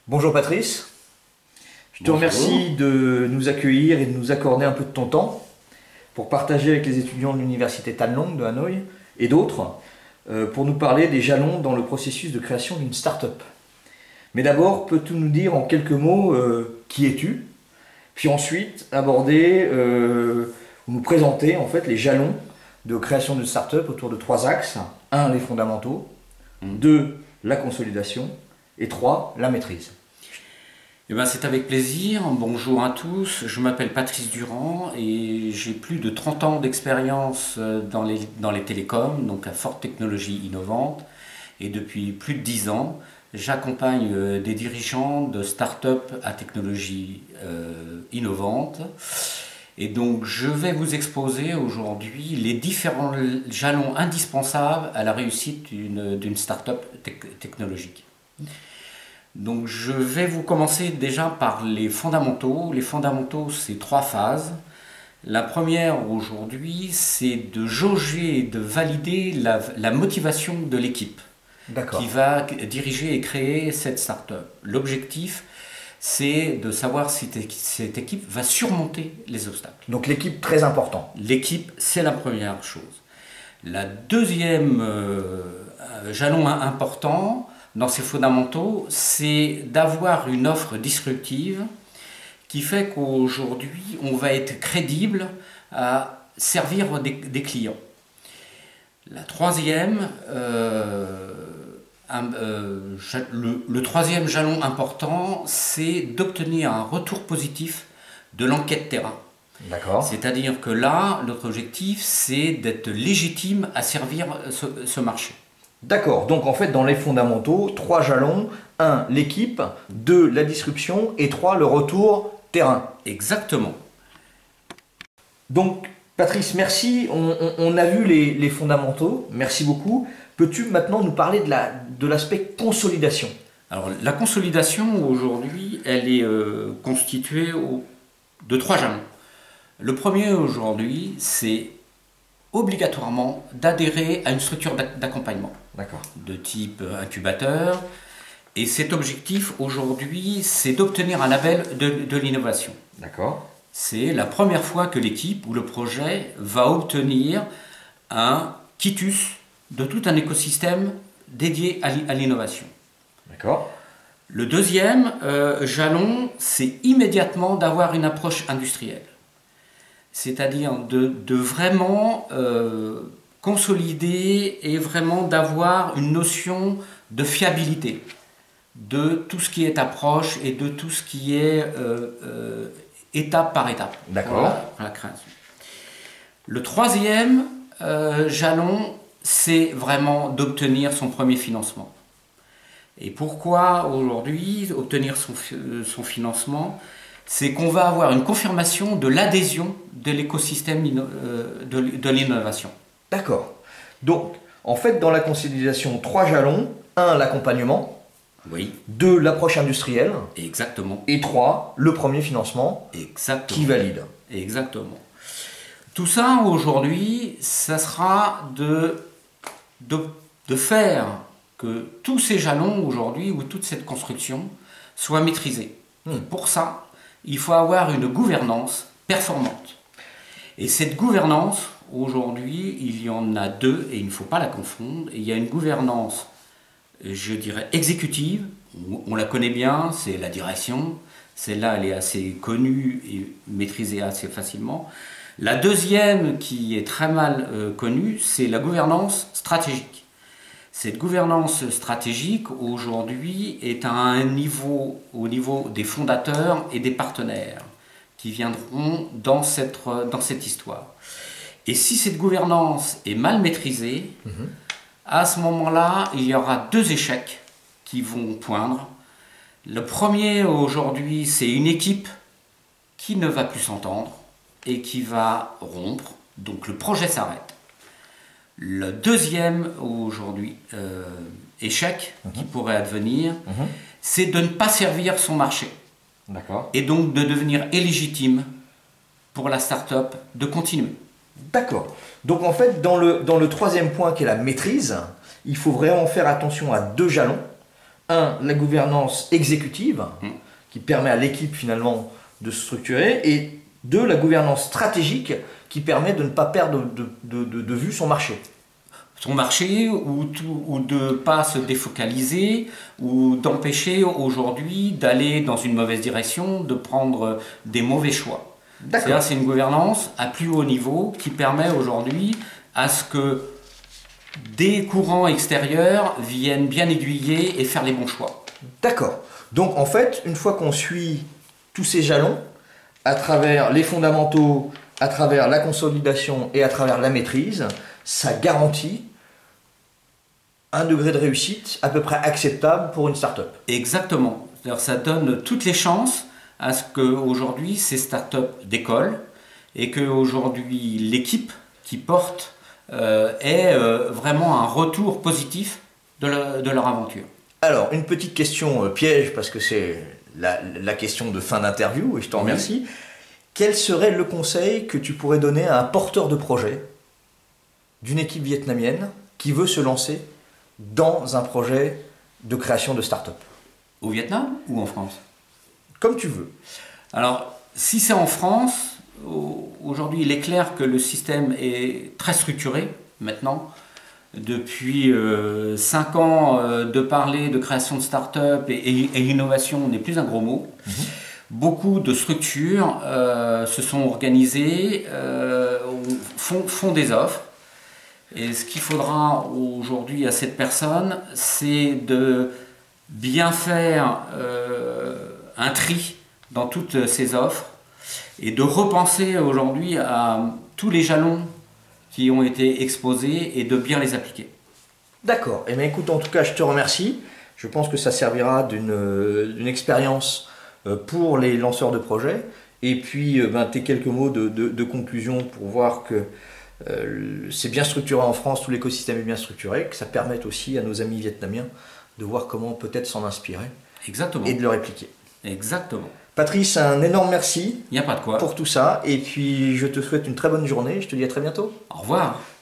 Bonjour Patrice, je te Bonjour. remercie de nous accueillir et de nous accorder un peu de ton temps pour partager avec les étudiants de l'université Tan Long de Hanoï et d'autres pour nous parler des jalons dans le processus de création d'une start-up. Mais d'abord, peux-tu nous dire en quelques mots qui es-tu? Puis ensuite aborder ou nous présenter en fait les jalons de création d'une start-up autour de trois axes. 1. Les fondamentaux. 2. La consolidation. Et 3. La maîtrise. Eh ben, c'est avec plaisir. Bonjour à tous. Je m'appelle Patrice Durand et j'ai plus de 30 ans d'expérience dans les télécoms, donc à forte technologie innovante. Et depuis plus de 10 ans, j'accompagne des dirigeants de start-up à technologie innovante. Et donc, je vais vous exposer aujourd'hui les différents jalons indispensables à la réussite d'une start-up technologique. Donc, je vais vous commencer déjà par les fondamentaux. Les fondamentaux, c'est 3 phases. La première aujourd'hui, c'est de jauger et de valider la motivation de l'équipe qui va diriger et créer cette start-up. L'objectif, c'est de savoir si cette équipe va surmonter les obstacles. Donc l'équipe, très important. L'équipe, c'est la première chose. La deuxième jalon important dans ces fondamentaux, c'est d'avoir une offre disruptive qui fait qu'aujourd'hui, on va être crédible à servir des clients. La troisième, le troisième jalon important, c'est d'obtenir un retour positif de l'enquête terrain. D'accord. C'est-à-dire que là, notre objectif, c'est d'être légitime à servir ce marché. D'accord, donc en fait dans les fondamentaux, 3 jalons, 1 l'équipe, 2 la disruption et 3 le retour terrain. Exactement. Donc Patrice, merci, on a vu les fondamentaux, merci beaucoup. Peux-tu maintenant nous parler de l'aspect consolidation? Alors la consolidation aujourd'hui, elle est constituée de 3 jalons. Le premier aujourd'hui, c'est obligatoirement d'adhérer à une structure d'accompagnement de type incubateur. Et cet objectif aujourd'hui, c'est d'obtenir un label de l'innovation. D'accord. C'est la première fois que l'équipe ou le projet va obtenir un quitus de tout un écosystème dédié à l'innovation. D'accord. Le deuxième jalon, c'est immédiatement d'avoir une approche industrielle. C'est-à-dire de vraiment consolider et vraiment d'avoir une notion de fiabilité de tout ce qui est approche et de tout ce qui est étape par étape. D'accord. Pour la création. Le troisième jalon, c'est vraiment d'obtenir son premier financement. Et pourquoi aujourd'hui obtenir son financement? C'est qu'on va avoir une confirmation de l'adhésion de l'écosystème de l'innovation. D'accord. Donc, en fait, dans la consolidation, 3 jalons. 1, l'accompagnement. Oui. 2, l'approche industrielle. Exactement. Et 3, le premier financement. Exactement. Qui valide. Exactement. Tout ça, aujourd'hui, ça sera de faire que tous ces jalons, aujourd'hui, ou toute cette construction, soient maîtrisés. Et pour ça, il faut avoir une gouvernance performante. Et cette gouvernance, aujourd'hui, il y en a 2 et il ne faut pas la confondre. Il y a une gouvernance, je dirais, exécutive. On la connaît bien, c'est la direction. Celle-là, elle est assez connue et maîtrisée assez facilement. La deuxième, qui est très mal connue, c'est la gouvernance stratégique. Cette gouvernance stratégique, aujourd'hui, est à au niveau des fondateurs et des partenaires qui viendront dans cette histoire. Et si cette gouvernance est mal maîtrisée, à ce moment-là, il y aura 2 échecs qui vont poindre. Le premier, aujourd'hui, c'est une équipe qui ne va plus s'entendre et qui va rompre, donc le projet s'arrête. Le deuxième, aujourd'hui, échec qui pourrait advenir, c'est de ne pas servir son marché. D'accord. Et donc de devenir illégitime pour la start-up de continuer. D'accord. Donc en fait, dans le troisième point qui est la maîtrise, il faut vraiment faire attention à 2 jalons. la gouvernance exécutive, qui permet à l'équipe finalement de se structurer, et 2, la gouvernance stratégique, qui permet de ne pas perdre de vue son marché. Son marché, ou de ne pas se défocaliser, ou d'empêcher aujourd'hui d'aller dans une mauvaise direction, de prendre des mauvais choix. C'est une gouvernance à plus haut niveau qui permet aujourd'hui à ce que des courants extérieurs viennent bien aiguiller et faire les bons choix. D'accord. Donc en fait, une fois qu'on suit tous ces jalons, à travers les fondamentaux, à travers la consolidation et à travers la maîtrise, ça garantit un degré de réussite à peu près acceptable pour une start-up. Exactement. Ça donne toutes les chances à ce qu'aujourd'hui ces start-up décollent et qu'aujourd'hui l'équipe qui porte ait vraiment un retour positif de leur aventure. Alors, une petite question piège, parce que c'est la question de fin d'interview, et je t'en remercie. Quel serait le conseil que tu pourrais donner à un porteur de projet d'une équipe vietnamienne qui veut se lancer dans un projet de création de start-up? Au Vietnam ou en France? Comme tu veux. Alors, si c'est en France, aujourd'hui il est clair que le système est très structuré maintenant. Depuis 5 ans de parler de création de start-up et innovation n'est plus un gros mot. Beaucoup de structures se sont organisées, font des offres. Et ce qu'il faudra aujourd'hui à cette personne, c'est de bien faire un tri dans toutes ces offres et de repenser aujourd'hui à tous les jalons qui ont été exposés et de bien les appliquer. D'accord. Eh bien, écoute, en tout cas, je te remercie. Je pense que ça servira d'une expérience pour les lanceurs de projets. Et puis, tes quelques mots de conclusion pour voir que c'est bien structuré en France, tout l'écosystème est bien structuré, que ça permette aussi à nos amis vietnamiens de voir comment peut-être s'en inspirer. Exactement. Et de le répliquer. Exactement. Patrice, un énorme merci. Il n'y a pas de quoi. Pour tout ça. Et puis, je te souhaite une très bonne journée. Je te dis à très bientôt. Au revoir.